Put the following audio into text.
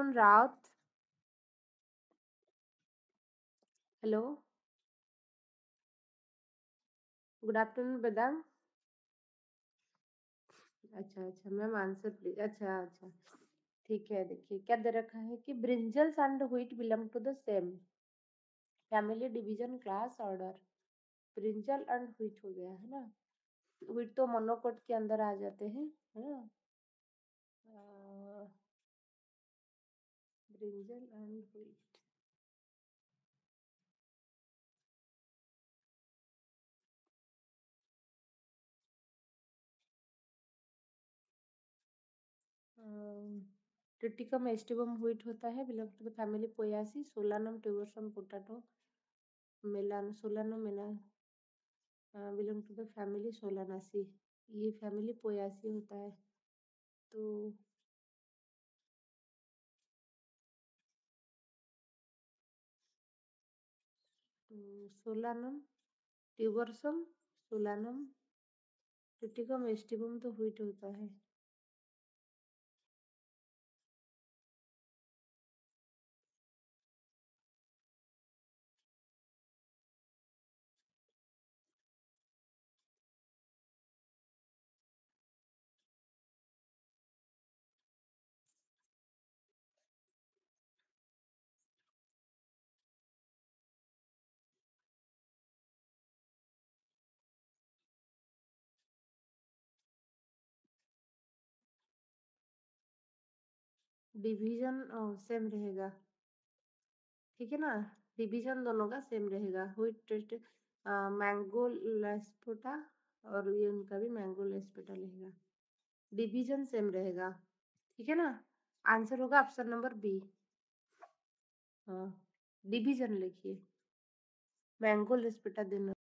afternoon, Raut. Hello. Good afternoon, Bedang. अच्छा ma'am answer please. अच्छा ठीक है। देखिए क्या दे रखा है कि brinjals and wheat belong to the same family, division, class, order. Brinjal and wheat हो गया है ना। व्हीट तो मोनोकोट के अंदर आ जाते हैं, है ना। Brinjal and wheat. Triticum aestivum wheat होता है, belong to the family poaceae. Solanum tuberosum potato, मेलान सोलानम मेला belong to the family solanaceae. ये फैमिली पोयासी होता है। तो solanum tuberosum, solanum, triticum aestivum तो व्हीट होता है। डिवीजन सेम रहेगा, ठीक है ना। डिवीजन दोनों का सेम रहेगा। व्हीट मैंगो लेस्पोटा, और ये उनका भी मैंगो लेस्पोटा रहेगा। डिवीजन सेम रहेगा, ठीक है ना। आंसर होगा ऑप्शन नंबर बी। हाँ, डिवीजन लिखिए, मैंगो लेस्पोटा दोनों